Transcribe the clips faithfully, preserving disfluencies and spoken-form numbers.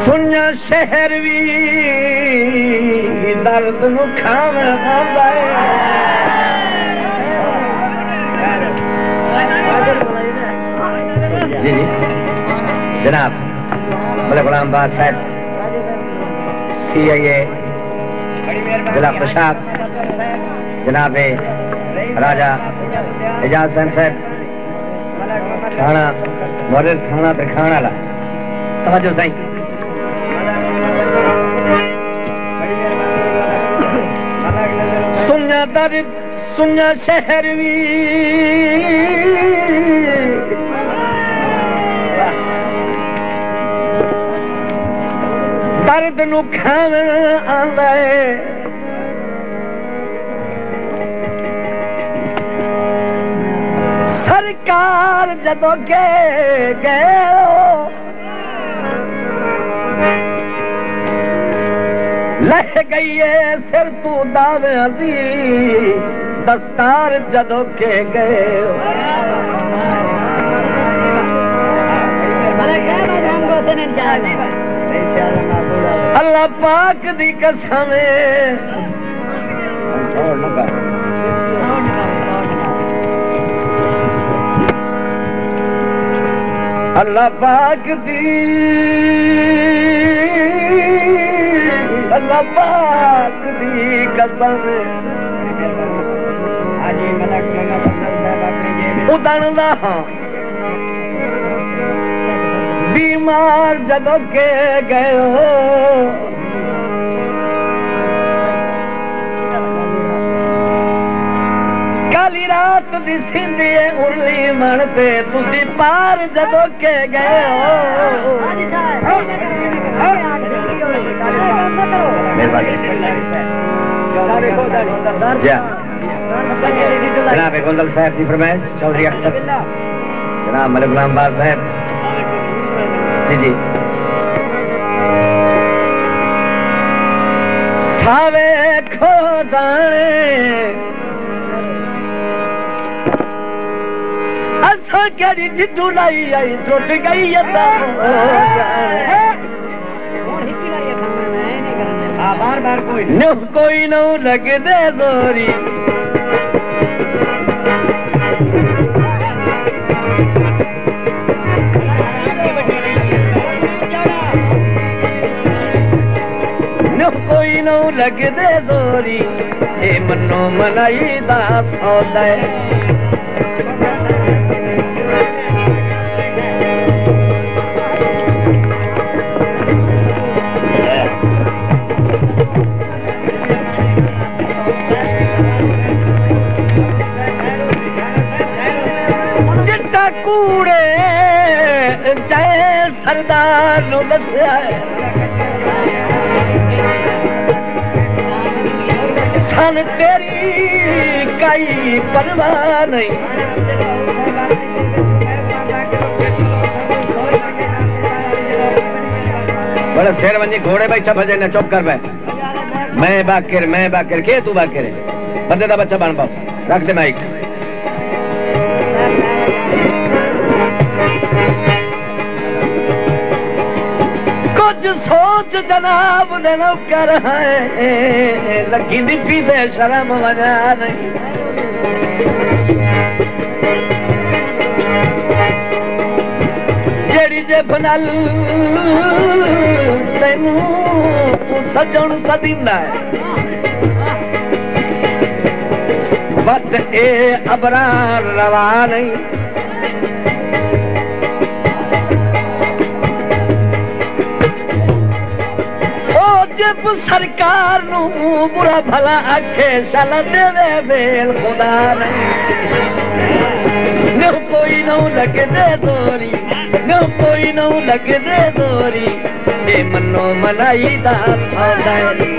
सुन्या शहर भी दर्द नु खावे आंदा है। जी जी जनाब मलिक गुलाम बाद साहब सी आई ए जिला प्रशाद जनाब राजा एजाज हुसैन साहब थाना मोहर थाना तरखाना ला तवज्जो सही। सुन्या दर्द सुन्या शहर भी दर्द नु खावे आंदा है। सरकार जदों के गए लह गई है सिर तू दावे दी दस्तार जदों के गए। अल्लाह पाक दी कसम अल्लाह पाक दी अल्लाह पाक दी कसम उदण दा बीमार जदों के गए हो काली रात दी सिंधी उरली मनते तुसी पार जदों के गए हो। जनाब गोंदल साहब की फरमाइश चौधरी अख्तर जनाब मलिक गुलाम बाद साहब जी जी सावे खो दाने असा केड़ी जिद्दू लाई आई टुट गई बार बार कोई न कोई न लगे दे जोरी कोई नौ लगे दे जोरी ए मनो मनाई दा सौदा चिट्टा कूड़े जय सरदार नु दस्या सन तेरी कई परवाह नहीं। बड़ा शेर वंजी घोड़े बैठा भजे न चुप कर मैं मैं बाकिर मैं बाकिर के तू बाकिर है बंदे दा बच्चा बन पाओ रख दे माइक। कुछ सोच जनाब दे नौकर है लगी निपी दे शर्म वजा नहीं। जेड़ी जे बनल तेनू सजन सदींदा है वत ए अबरार रवा नहीं। जब सरकार नू बुरा भला आखे सल देवे बेल खुदा नहीं। न कोई नौ लगे दे जोरी न कोई नौ लगे दे जोरी ए मनो मनाई दा सौदा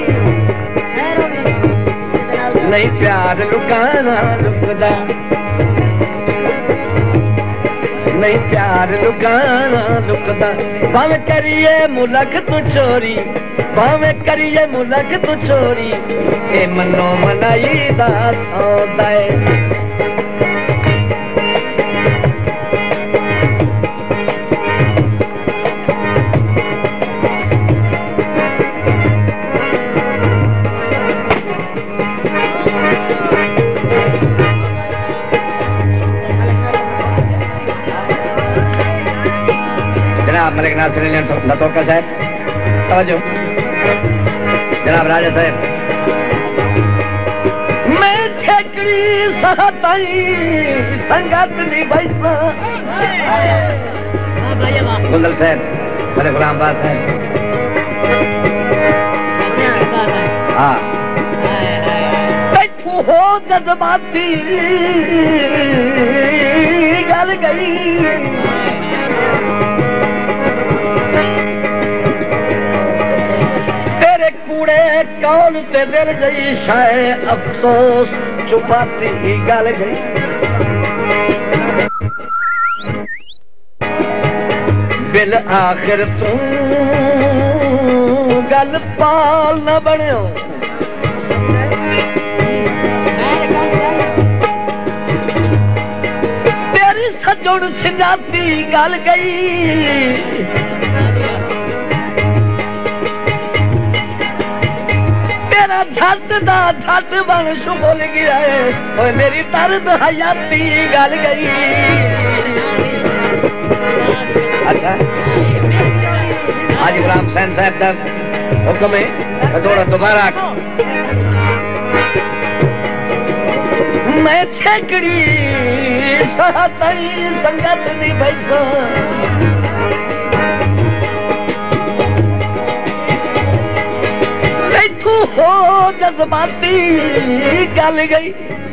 नहीं प्यार लुकाना लुकदा नहीं प्यार लुकाना लुकदा भावे करिए मुलक तू चोरी भावे करिए मुलक तू चोरी ए मनो मनाई दा सौदा जनाब मलिक नासिर नतोका साहब तवज्जो जनाब राजा साहब मैं छेकड़ी सहताई संगत नी भैसा गुलदल साहब मलिक गुलाम बास साहब हाँ तू हो जज्बाती गल गई तेरे कूड़े कौल ते दिल गई शाये अफसोस चुपाती गल गई बिल आखिर तू गल पाल न बनियो तेरी सजोड़ सिंजाती गल गई तेरा झट दा झट बन शुगल गया है ओए मेरी दर्द हयाती गल गई अच्छा आज गुलाम हुसैन साहब का हुक्म है थोड़ा दोबारा मैं छेकड़ी सहतई संगत नी भैसा तू हो जज्बाती गल गई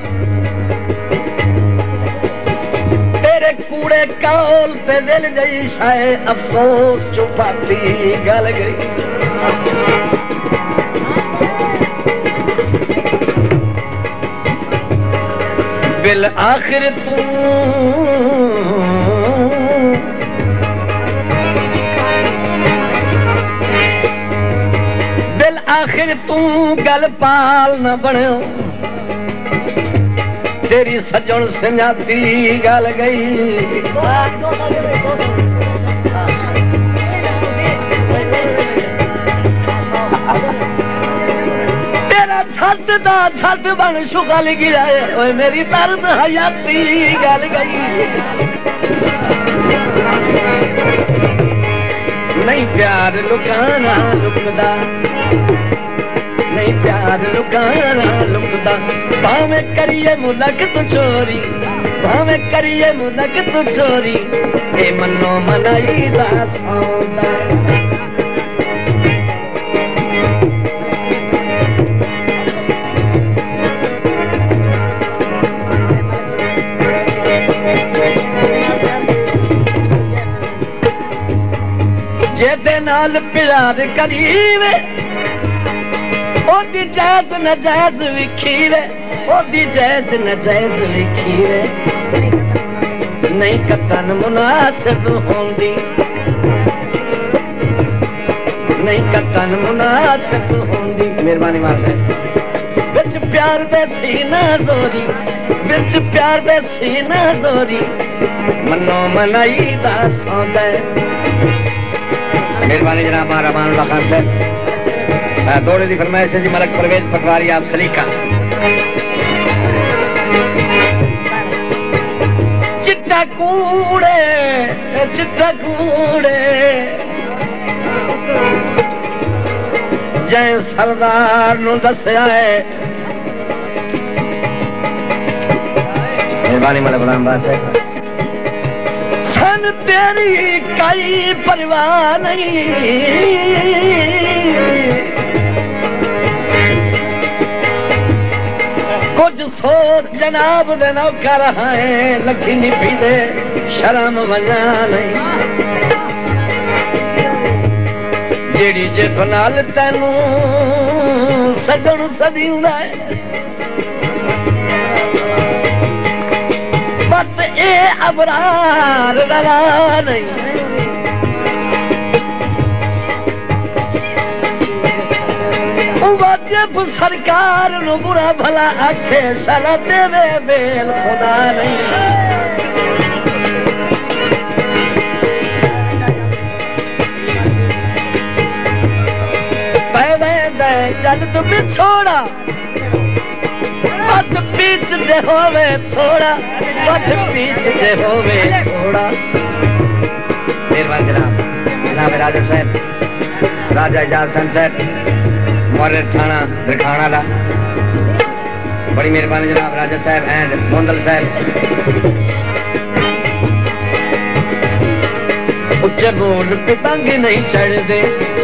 तेरे कूड़े कौल ते दिल गई शाये अफसोस चुपाती गल गई बिल आखिर तू बिल आखिर तू गल पाल न बनो तेरी सजन संजाती गल गई तेरा झट दा झट बन शुगल गिरा ओए मेरी दर्द हयाती गल गई नहीं प्यार लुकाना लुकदा नहीं प्यार लुकाना लुकदा भावे करिए मुलक तू चोरी भावे करिए मुलक तू चोरी ए मनो मनाई दा सौदा जेदे नाल प्यार करीवे ओदी जायज नजायज विखीवे ओदी जायज नजायज विखीवे नहीं कतन मुनासिब होंदी नहीं कतन मुनासिब होंदी मेहरबानी मार बिच प्यार दे सीना जोरी बिच प्यार दे सीना जोरी मनो मनाई दा सौदा मेहरबानी जनाब रहमानुल्लाह खान साहब दौड़े की फरमाइश है जी मलक परवेज पटवारी आप सलीका चिट्टा कूड़े चिट्टा कूड़े जै सरदार नू दस्या है मेहरबानी मलक गुलाम बास है सन तेरी कई परवाह नहीं कुछ सोच जनाब दे नौकर है लखी नी पीदे शर्म वजा नहीं जेड़ी जित नाल तैनू सजन सदींदा है बट ए अबरार रवा नहीं वाजिब सरकार नु बुरा भला आखे साला देवे बेल खुदा नहीं पैवे दे जल तू बिछोड़ा पत पीछ जे होवे थोड़ा पत पीछ जे होवे थोड़ा मेहरबान जनाब राजा साहब राजा एजाज सन साहब मुअर्रिर थाना दरखाना दा बड़ी मेहरबानी जनाब राजा साहब एंड मोंदल साहब उच्चे बोल पतंग नहीं चढ़दे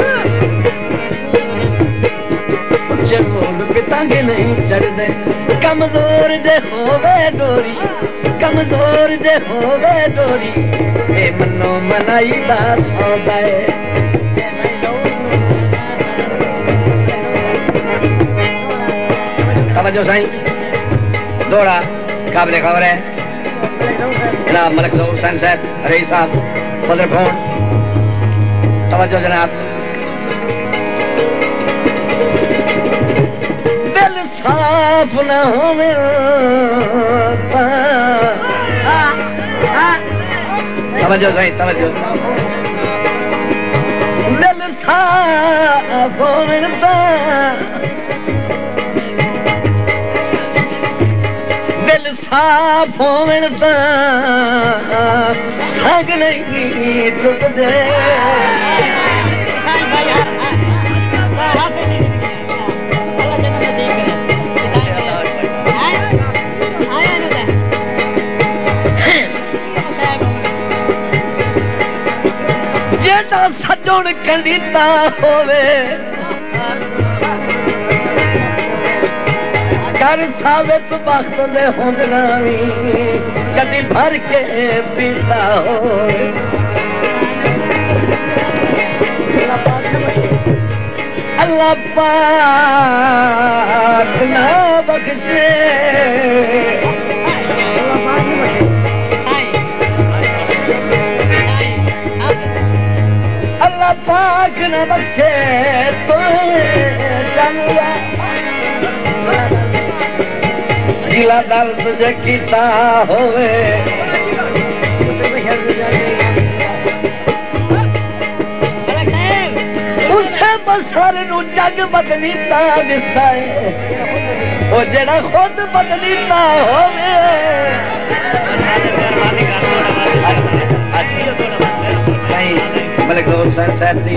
उच्चे बोल पतंग नहीं चढ़दे कमजोर जे होवे डोरी कमजोर जे होवे डोरी ए मनो मनाई दा सौदा है तवज्जो साईं दौड़ा काबिल खबर है जनाब मलिक ज़हूर हुसैन साहब रईस साहब पदर फोन तवज्जो जनाब दिल साफ न होवे तवज्जो सही तवज्जो दिल साफ होवे दिल साफ होवे संग नहीं टुटदे जेटा सजण कंडीता होवे कर साबित वक्त दे होंदना भी कदी भर के पीता होवे अल्लाह पाक ना बख्शे अल्लाह पाक न बख्शे तो चलिया दिला दर्द जे कीता होवे उसे बसर नू जग बदलीता दिसदा है ओ जेड़ा खुद बदलीता होवे मलिक ज़हूर हुसैन साहब की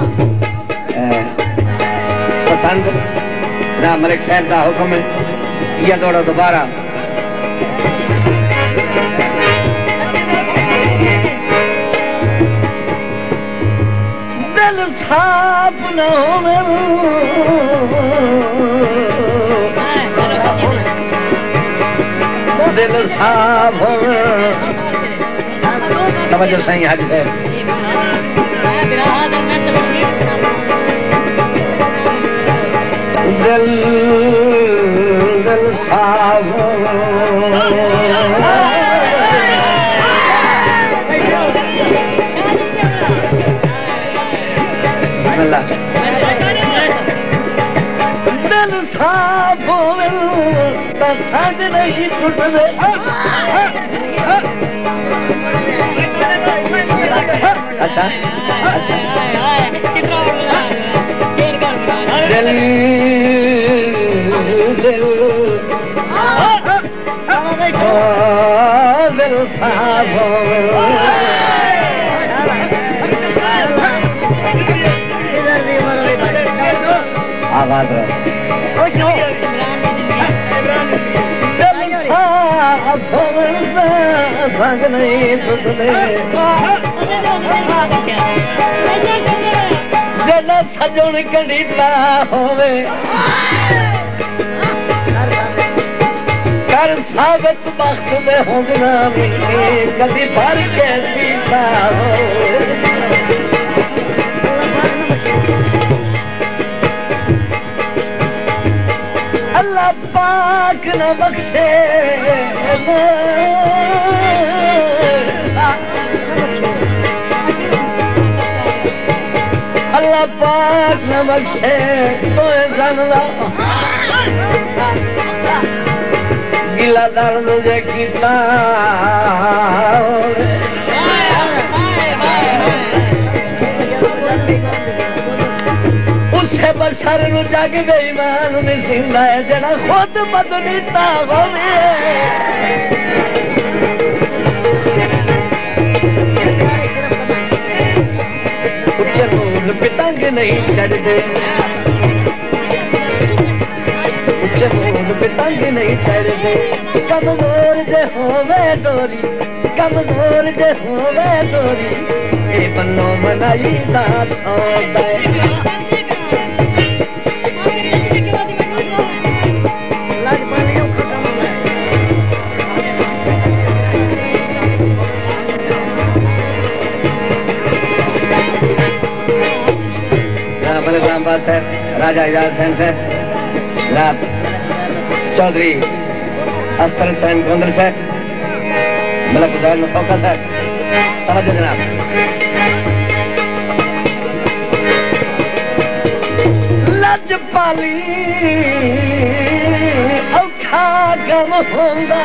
पसंद ना मलिक साहब का हुक्म है या दौड़ा दोबारा दिल साफ न होवे दिल साफ होवे तवज्जो सही हाजी साहब दिल दिल साफ दिल साफ होवे तो संग नहीं टुटदे अच्छा अच्छा दिल दिल दिल साफ आवाज दिल साफ संग नहीं टुटदे जदा सजण कंडीता होवे कर साबित वक्त दे होंदना भी कदी भर के पीता होवे अल्लाह पाक न बख्शे अल्लाह पाक न बख्शे तो जानला गिला दर्द जे कीता उसे बसर नु जग बेईमान नहीं सिंदा है जड़ा खुद बदलीता होवे उच्चे बोल पतंग नहीं चढ़ते उच्चे बोल पतंग नहीं चढ़ते कमजोर जे होवे डोरी कमजोर जे होवे डोरी ए मनो मनाई दा सौदा साहब राजा इजाज हुसैन साहब लाभ चौधरी अस्तर हुसैन गोंदल साहब मलक उजाड़ मुफक्का साहब तवज्जो जनाब लजपाली औखा गम होंदा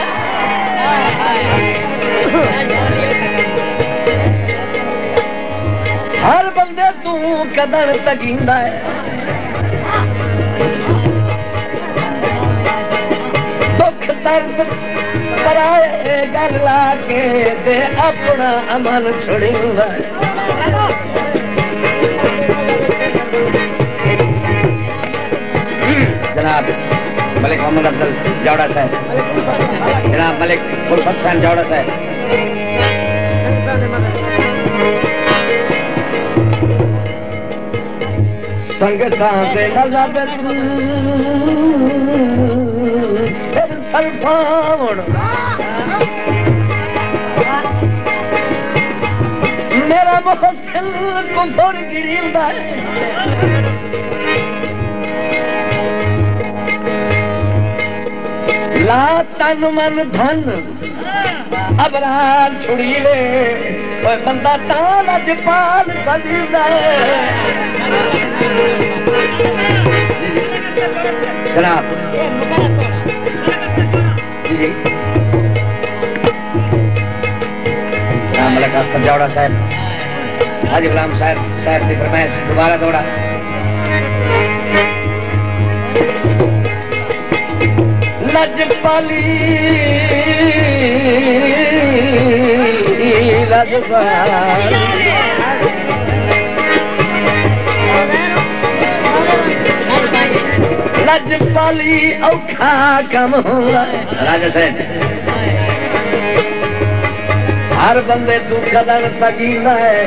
हर बंदे तू कदर तकींदा है दुख दर्द पराए गल ला के दे अपना अमन छुड़ींदा है जनाब मलिक मोहम्मद अफजल जावड़ा साहब जनाब मलिक उर्फत हुसैन जावड़ा साहब संगता दे नज़ाब सिर सल्फावण मेरा मोहसिन कुफर गिरींदा ला तन मन धन अबरार छुड़ी ले कोई बंदा ताल अजपाल सजदा जनाब जी जी जनाब मलिक अस्तर जावड़ा साहब हाजी गुलाम साहब साहब की फरमाइश दोबारा दौड़ा लजपाली लजपाली लजपाली औखा कम होंदा राजा साहब हर बंदे तू कदर तकींदा है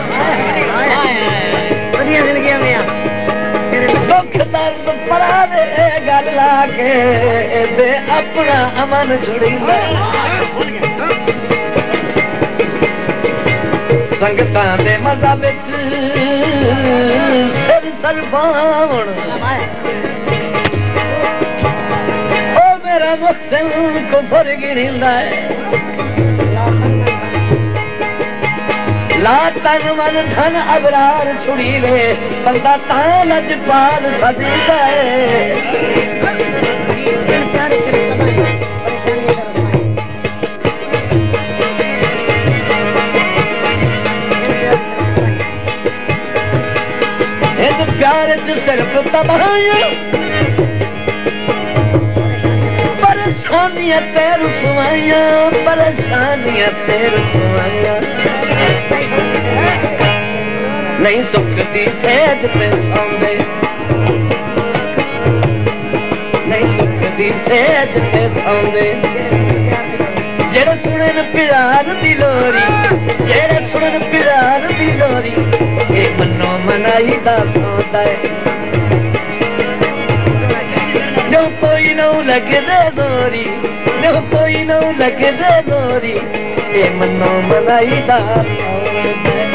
दुख दर्द परा दे गल ला के दे अपना अमन छुड़ींदा संगतां दे मज़ा विच सिर सरफावण मेरा मुहसिन कुफर गिरींदा है ला तन मन धन अबरार छुड़ी ले बंदा तां लजपाल सजदा है प्यार च सिर्फ तबाहियां परेशानियां तेरू सुवाइयां परेशानियां तेरू सुवाइयां नहीं सुखदी सेज ते सौंदे नहीं सुखदी सेज ते सौंदे जेड़े सुनन प्यार दी लोरी जेड़े सुनन प्यार दी लोरी ए मनो मनाई दा सौंदा है नो कोई नो लगे दे जोरी नो कोई नो लगे दे जोरी ए मनो मनाई दा सौंदा है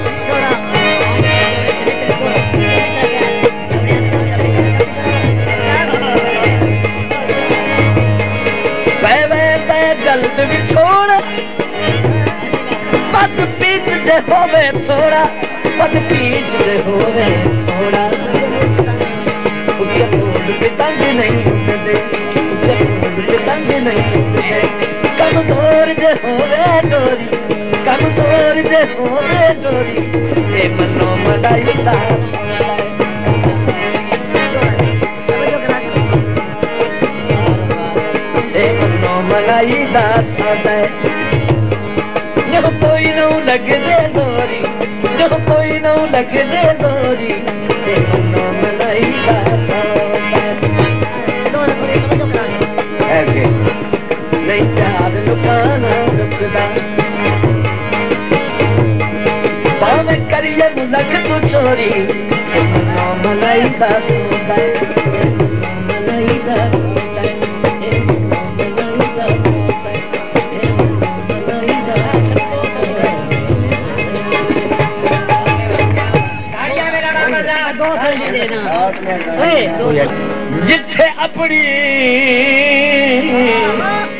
जल्द भी छोड़ पद पीछ जे होवे थोड़ा पद पीछ जे होवे थोड़ा उच्चे बोल के तंग नहीं उठते उच्चे बोल के तंग नहीं उठते कमजोर जे होवे डोरी कमजोर जे होवे डोरी ए मनो मनाई दा मलाई दास है नो कोई नो लगे दे जोरी नो जो कोई न लगे दे जोरी मनो मलाई दा सौदा नहीं प्यार लुकाना रुकदा बावे करिए लख तू चोरी मनो मलाई दा सौदा मलाई दा सौदा मलाई दा सौदा मलाई दा सौदा गाड़ियां में लड़ा बजा दो सौ ही देना ए दो जिथे अपनी